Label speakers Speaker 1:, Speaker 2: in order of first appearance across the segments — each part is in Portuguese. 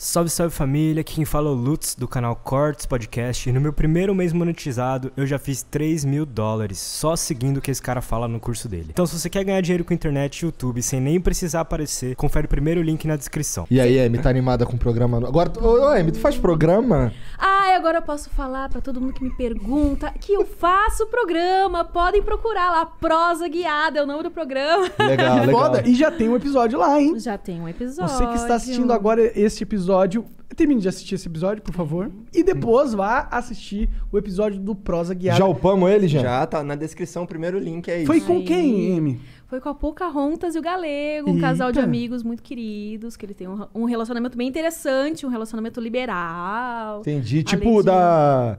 Speaker 1: Salve, salve família, aqui quem fala é o Lutz do canal Cortes Podcast e no meu primeiro mês monetizado eu já fiz $3.000 só seguindo o que esse cara fala no curso dele. Então se você quer ganhar dinheiro com internet e YouTube sem nem precisar aparecer, confere o primeiro link na descrição.
Speaker 2: E aí, Amy, tá animada com o programa? Agora, ô Amy, tu faz programa?
Speaker 3: Ah, agora eu posso falar pra todo mundo que me pergunta que eu faço programa. Podem procurar lá, Prosa Guiada é o nome do programa.
Speaker 2: Legal, legal.
Speaker 4: Foda. E já tem um episódio lá, hein?
Speaker 3: Já tem um episódio.
Speaker 4: Você que está assistindo agora este episódio, termine de assistir esse episódio, por favor. E depois vá assistir o episódio do Prosa Guiada.
Speaker 2: Já upamos ele, já?
Speaker 5: Já, tá na descrição, o primeiro link é isso.
Speaker 4: Foi com quem, Amy?
Speaker 3: Foi com a Pocahontas e o Galego, um casal de amigos muito queridos, que ele tem um relacionamento bem interessante, um relacionamento liberal.
Speaker 2: Entendi. Tipo da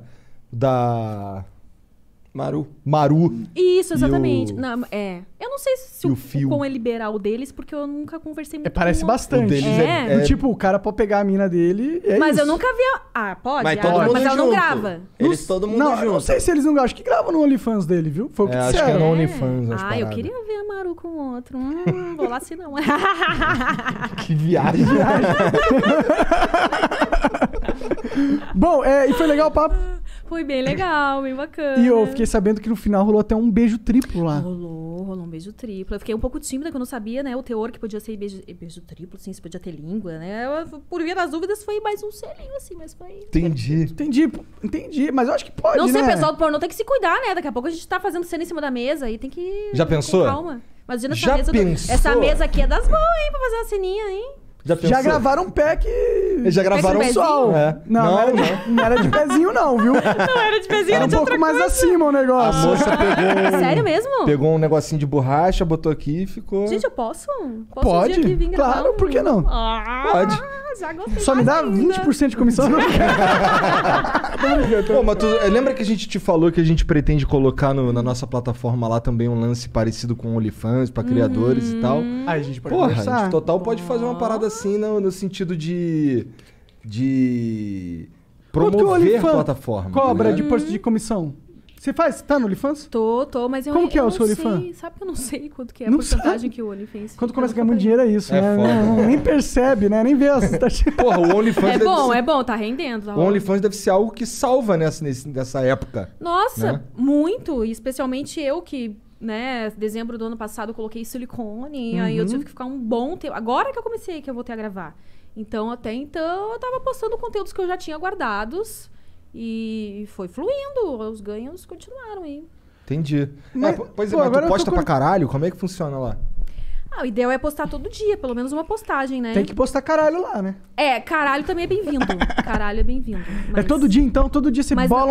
Speaker 5: Maru.
Speaker 3: Isso, exatamente.
Speaker 2: E o...
Speaker 3: Não, eu não sei se o quão é liberal deles, porque eu nunca conversei muito
Speaker 4: Parece
Speaker 3: com
Speaker 4: bastante.
Speaker 2: O deles
Speaker 4: Do tipo, o cara pode pegar a mina dele e
Speaker 3: Mas
Speaker 4: isso.
Speaker 3: eu nunca vi... Pode?
Speaker 5: Mas todo mundo
Speaker 3: mas ela não
Speaker 5: junto.
Speaker 3: grava.
Speaker 5: Eles todo mundo
Speaker 4: Não,
Speaker 5: junto.
Speaker 4: eu não sei se eles não gravam. Acho que gravam no OnlyFans dele, viu? Foi o que
Speaker 2: acho
Speaker 4: disseram.
Speaker 2: que é no OnlyFans. as
Speaker 3: Eu
Speaker 2: paradas.
Speaker 3: queria ver a Maru com o outro. Vou lá assim não.
Speaker 2: Que viagem.
Speaker 4: Bom, e foi legal o papo.
Speaker 3: Foi bem legal, bem bacana.
Speaker 4: E eu fiquei sabendo que no final rolou até um beijo triplo lá.
Speaker 3: Rolou um beijo triplo. Eu fiquei um pouco tímida, que eu não sabia, né, o teor que podia ser beijo triplo, assim, se podia ter língua, né. Por via das dúvidas, foi mais um selinho, assim, mas foi...
Speaker 4: Entendi, mas eu acho que pode,
Speaker 3: Não sei,
Speaker 4: né?
Speaker 3: o pessoal do pornô tem que se cuidar, né, daqui a pouco a gente tá fazendo cena em cima da mesa e tem que...
Speaker 2: Já pensou?
Speaker 3: Com calma. Imagina
Speaker 2: Já
Speaker 3: essa mesa...
Speaker 2: pensou?
Speaker 3: Essa mesa aqui é das mãos, hein, pra fazer uma ceninha, hein.
Speaker 4: Já gravaram um pack...
Speaker 2: Já gravaram
Speaker 3: Pega o
Speaker 4: sol.
Speaker 2: É.
Speaker 4: Não era de pezinho não, viu?
Speaker 3: Não era de pezinho,
Speaker 4: Era um pouco mais acima o
Speaker 2: A
Speaker 4: negócio.
Speaker 2: moça pegou...
Speaker 3: Sério mesmo?
Speaker 2: Pegou um negocinho de borracha, botou aqui e ficou...
Speaker 3: Gente, eu posso?
Speaker 4: Pode?
Speaker 3: Um dia aqui vir gravar
Speaker 4: Claro, por que não?
Speaker 2: Pode.
Speaker 3: Já gostei.
Speaker 4: Só me dá
Speaker 3: mais ainda.
Speaker 4: 20% de comissão.
Speaker 2: Pô, mas lembra que a gente te falou que a gente pretende colocar na nossa plataforma lá também um lance parecido com OnlyFans pra criadores e tal?
Speaker 4: Aí a gente pode
Speaker 2: Porra, a
Speaker 4: conversar.
Speaker 2: gente total pode fazer uma parada assim no sentido de
Speaker 4: Quanto que o
Speaker 2: promover a
Speaker 4: OnlyFans
Speaker 2: plataforma.
Speaker 4: cobra
Speaker 2: né?
Speaker 4: de comissão? Você faz? Tá no OnlyFans?
Speaker 3: Tô, mas eu
Speaker 4: Como que é
Speaker 3: eu
Speaker 4: o
Speaker 3: não
Speaker 4: seu
Speaker 3: sei.
Speaker 4: OnlyFans?
Speaker 3: Sabe que eu não sei quanto que é a
Speaker 4: Não
Speaker 3: porcentagem
Speaker 4: sabe?
Speaker 3: que o OnlyFans...
Speaker 4: Quando começa a ganhar muito dinheiro é isso,
Speaker 2: É
Speaker 4: né?
Speaker 2: foda.
Speaker 4: Nem percebe, né? Nem vê as...
Speaker 2: Porra, o OnlyFans
Speaker 3: É bom, tá rendendo. Tá
Speaker 2: o OnlyFans deve ser algo que salva nessa época.
Speaker 3: Nossa,
Speaker 2: né?
Speaker 3: muito. E especialmente eu que, né, dezembro do ano passado eu coloquei silicone, aí eu tive que ficar um bom tempo. Agora que eu comecei, que eu voltei a gravar. Então, até então, eu tava postando conteúdos que eu já tinha guardados e foi fluindo. Os ganhos continuaram aí.
Speaker 2: Entendi.
Speaker 4: Mas,
Speaker 2: Pois é,
Speaker 4: pô,
Speaker 2: mas
Speaker 4: agora
Speaker 2: tu
Speaker 4: eu tô
Speaker 2: posta
Speaker 4: com-
Speaker 2: pra caralho? Como é que funciona lá?
Speaker 3: O ideal é postar todo dia, pelo menos uma postagem, né?
Speaker 4: Tem que postar caralho lá, né?
Speaker 3: Caralho também é bem-vindo. Caralho é bem-vindo.
Speaker 4: É todo dia, então? Todo dia você
Speaker 3: Mas
Speaker 4: bola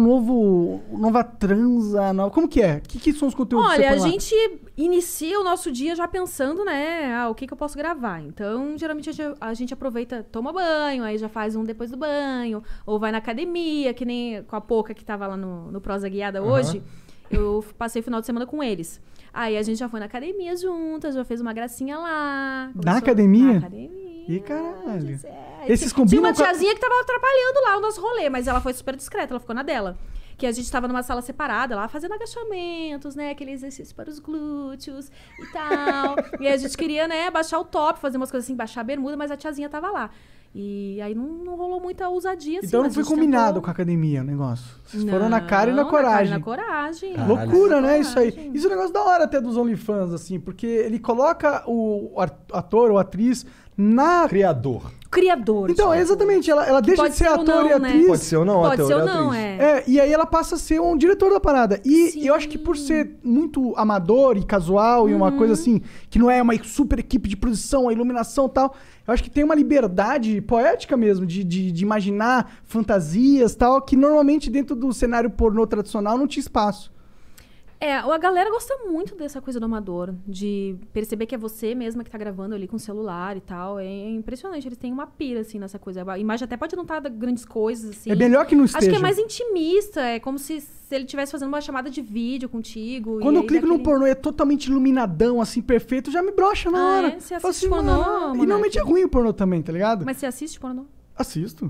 Speaker 4: nova transa? Como que é? Que são os conteúdos que você
Speaker 3: Olha, a
Speaker 4: põe lá?
Speaker 3: gente inicia o nosso dia já pensando, né? O que eu posso gravar. Então, geralmente a gente aproveita, toma banho, aí já faz um depois do banho, ou vai na academia, que nem com a Poca que tava lá no Prosa Guiada hoje. Eu passei o final de semana com eles. Aí a gente já foi na academia juntas, já fez uma gracinha lá.
Speaker 4: Na academia?
Speaker 3: Na academia.
Speaker 4: Ih, caralho.
Speaker 3: Tinha
Speaker 4: Esses
Speaker 3: uma
Speaker 4: combinam com a-
Speaker 3: tiazinha que tava atrapalhando lá o nosso rolê, mas ela foi super discreta, ela ficou na dela. Que a gente tava numa sala separada lá, fazendo agachamentos, né? Aquele exercício para os glúteos e tal. E aí a gente queria, né, baixar o top, fazer umas coisas assim, baixar a bermuda, mas a tiazinha tava lá. E aí não rolou muita ousadia, assim.
Speaker 4: Então não
Speaker 3: mas a
Speaker 4: foi
Speaker 3: gente
Speaker 4: combinado
Speaker 3: tentou...
Speaker 4: com a academia o negócio. Vocês foram na cara e na coragem.
Speaker 3: Na coragem.
Speaker 2: Caralho.
Speaker 4: Loucura,
Speaker 3: Na
Speaker 4: né? Isso aí.
Speaker 3: coragem.
Speaker 4: Isso é um negócio da hora até dos OnlyFans, assim, porque ele coloca o ator ou atriz na...
Speaker 2: Criador.
Speaker 3: Criador.
Speaker 4: Então,
Speaker 3: tipo.
Speaker 4: exatamente, ela deixa
Speaker 3: pode
Speaker 4: de ser
Speaker 3: ser ou
Speaker 4: ator
Speaker 3: não,
Speaker 4: e
Speaker 3: né?
Speaker 4: atriz.
Speaker 2: Pode ser ou não,
Speaker 3: Pode
Speaker 2: ator
Speaker 3: ser ou
Speaker 2: ou
Speaker 3: não,
Speaker 2: atriz.
Speaker 4: E aí ela passa a ser um diretor da parada. E
Speaker 3: Sim.
Speaker 4: eu acho que por ser muito amador e casual e uma coisa assim, que não é uma super equipe de produção, a iluminação e tal, eu acho que tem uma liberdade poética mesmo de imaginar fantasias e tal, que normalmente dentro do cenário pornô tradicional não tinha espaço.
Speaker 3: A galera gosta muito dessa coisa do amador, de perceber que é você mesma que tá gravando ali com o celular e tal. É impressionante, eles têm uma pira, assim, nessa coisa. A imagem até pode não estar grandes coisas, assim.
Speaker 4: É melhor que não esteja.
Speaker 3: Acho que é mais intimista, é como se ele estivesse fazendo uma chamada de vídeo contigo.
Speaker 4: Quando
Speaker 3: e
Speaker 4: eu
Speaker 3: aí
Speaker 4: clico no
Speaker 3: daquele-
Speaker 4: pornô e é totalmente iluminadão, assim, perfeito, já me brocha na hora.
Speaker 3: Você
Speaker 4: Falo
Speaker 3: assiste pornô,
Speaker 4: mano, e
Speaker 3: Monark?
Speaker 4: normalmente é ruim o pornô também, tá ligado?
Speaker 3: Mas você assiste pornô?
Speaker 4: Assisto.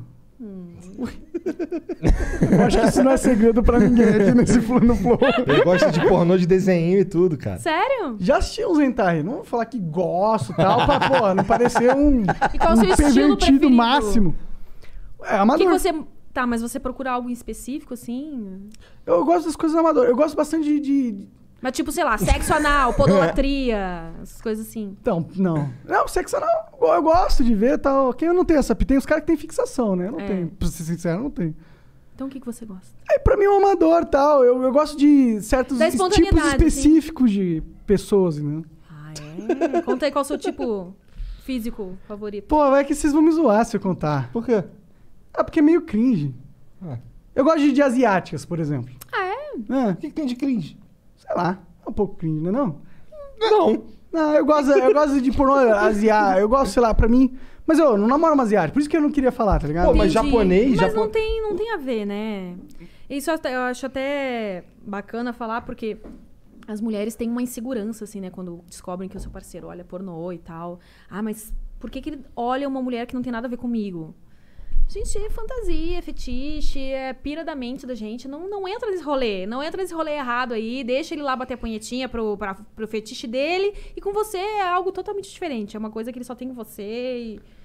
Speaker 4: Eu acho que isso não é segredo pra ninguém aqui no Flow.
Speaker 2: Ele gosta de pornô de desenho e tudo, cara.
Speaker 3: Sério?
Speaker 4: Já assisti uns hentai. Não vou falar que gosto e tal, pra, pô, não parecer um,
Speaker 3: E qual o seu estilo
Speaker 4: pervertido
Speaker 3: preferido?
Speaker 4: máximo. É,
Speaker 3: O
Speaker 4: amador.
Speaker 3: que você... Tá, mas você procura algo em específico, assim?
Speaker 4: Eu gosto das coisas amadoras. Eu gosto bastante de...
Speaker 3: Mas tipo, sei lá, sexo anal, podolatria, essas coisas assim.
Speaker 4: Então, não. Não, sexo anal, eu gosto de ver e tal. Quem eu não tenho essa... Tem os caras que têm fixação, né? Eu não tenho. Pra ser sincero, eu não tenho.
Speaker 3: Então o que você gosta?
Speaker 4: Aí, pra mim, é um amador e tal. Eu gosto de certos
Speaker 3: Da
Speaker 4: tipos
Speaker 3: espontaneidade,
Speaker 4: específicos de pessoas, né?
Speaker 3: Ah, é? Conta aí qual é o seu tipo físico favorito.
Speaker 4: Pô, vai que vocês vão me zoar se eu contar.
Speaker 2: Por quê?
Speaker 4: Ah, porque é meio cringe.
Speaker 2: Ah.
Speaker 4: Eu gosto de asiáticas, por exemplo.
Speaker 3: Ah, é?
Speaker 2: O que tem de cringe?
Speaker 4: Sei lá. É um pouco cringe, não é não?
Speaker 2: Não.
Speaker 4: Não, eu gosto de pornô asiático. Eu gosto, sei lá, pra mim... Mas eu não namoro uma asiática. Por isso que eu não queria falar, tá ligado?
Speaker 2: Pô, mas
Speaker 3: Entendi.
Speaker 2: japonês...
Speaker 3: Mas não tem a ver, né? Isso eu acho até bacana falar, porque as mulheres têm uma insegurança, assim, né? Quando descobrem que o seu parceiro olha pornô e tal. Ah, mas por que ele olha uma mulher que não tem nada a ver comigo? Gente, é fantasia, é fetiche, é pira da mente da gente. Não entra nesse rolê. Não entra nesse rolê errado aí. Deixa ele lá bater a punhetinha pro fetiche dele. E com você é algo totalmente diferente. É uma coisa que ele só tem com você.